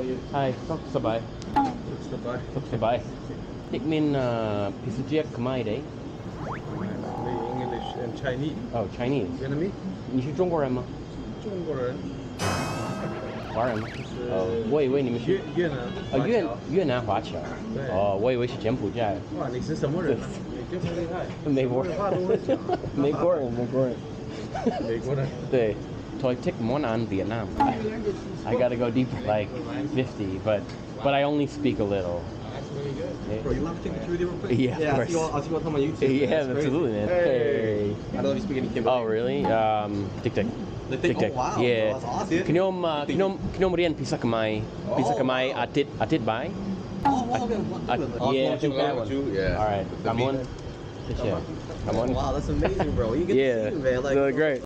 you? Hi, sup sabay. Sup sabay. Ik min pisajek Khmer đấy. English and Chinese. Oh, Chinese. Vietnamese? 你是中国人吗？ 中国人。 华人吗？哦，我以为你们是越南。 越南华侨。 对。 哦，我以为是柬埔寨。 哇，你是什么人啊？你这么厉害。 美国人。 话都会讲。 美国人。 美国人。 对。So I take món ăn Vietnam. I gotta go deeper, like 50, but I only speak a little. That's really good. Yeah. Bro, you want to take the 2D real quick? Yeah, of course. I'll see you on my YouTube. Yeah, That's crazy. absolutely, man. Hey. I don't know if you speak any Cambodian. Oh, really? Tic. Oh, wow. Yeah. That's awesome. Knom rian pisa kamai. Pisa kamai atit bai. Oh, wow. Okay. Yeah, I think that one. Yeah. All right. I'm on. Wow, that's amazing, bro. You get to see, man. Like, Great.